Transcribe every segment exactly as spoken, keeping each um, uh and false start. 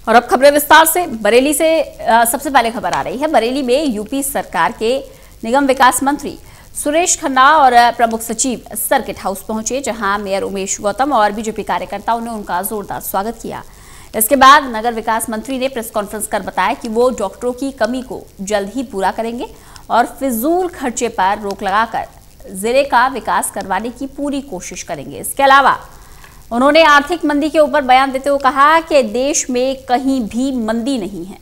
और अब खबरें विस्तार से। बरेली से आ, सबसे पहले खबर आ रही है। बरेली में यूपी सरकार के निगम विकास मंत्री सुरेश खन्ना और प्रमुख सचिव सर्किट हाउस पहुंचे, जहां मेयर उमेश गौतम और बीजेपी कार्यकर्ताओं ने उनका जोरदार स्वागत किया। इसके बाद नगर विकास मंत्री ने प्रेस कॉन्फ्रेंस कर बताया कि वो डॉक्टरों की कमी को जल्द ही पूरा करेंगे और फिजूल खर्चे पर रोक लगाकर जिले का विकास करवाने की पूरी कोशिश करेंगे। इसके अलावा उन्होंने आर्थिक मंदी के ऊपर बयान देते हुए कहा कि देश में कहीं भी मंदी नहीं है।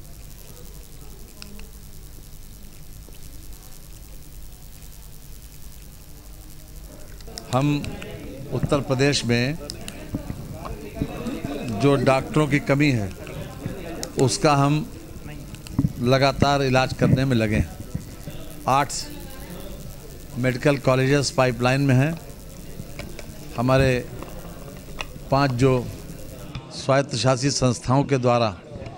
हम उत्तर प्रदेश में जो डॉक्टरों की कमी है उसका हम लगातार इलाज करने में लगे हैं। आठ मेडिकल कॉलेजेस पाइपलाइन में हैं। हमारे पांच जो स्वायत्तशासी संस्थाओं के द्वारा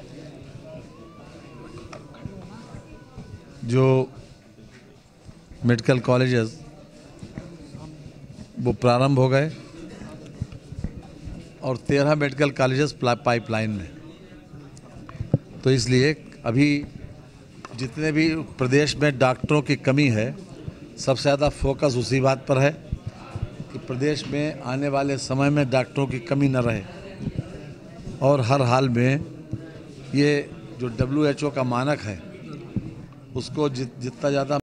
जो मेडिकल कॉलेजेस वो प्रारंभ हो गए और तेरह मेडिकल कॉलेजेस पाइपलाइन में। तो इसलिए अभी जितने भी प्रदेश में डॉक्टरों की कमी है, सबसे ज़्यादा फोकस उसी बात पर है कि प्रदेश में आने वाले समय में डॉक्टरों की कमी न रहे और हर हाल में ये जो डब्ल्यू एच ओ का मानक है उसको जित जितना ज़्यादा